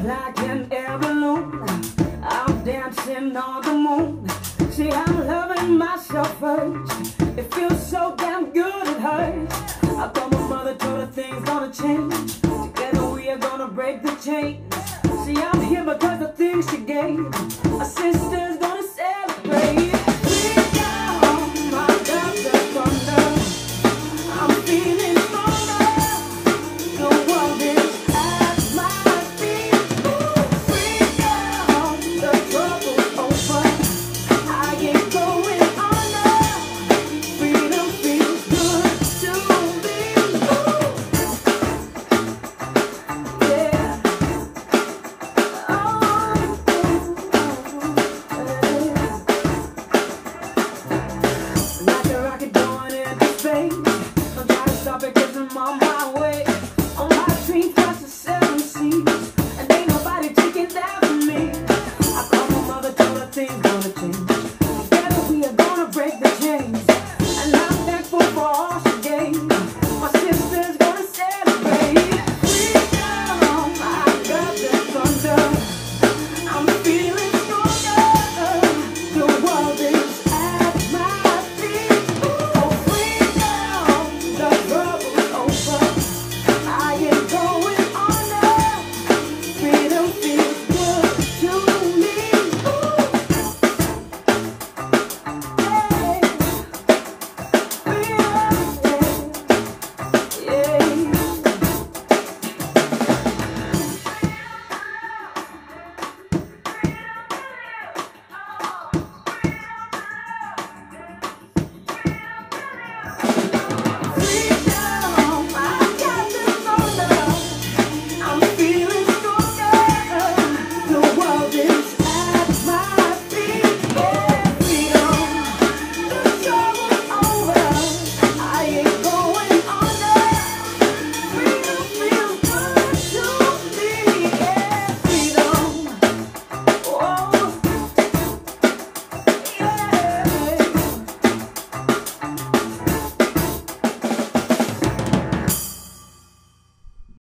like an air balloon. I'm dancing on the moon. See, I'm loving myself first. It feels so damn good it hurts. I thought my mother told her things gonna change. Together we are gonna break the chains. See, I'm here because the things she gave. Our sister's gonna celebrate. I'm trying to stop it 'cause I'm on my way.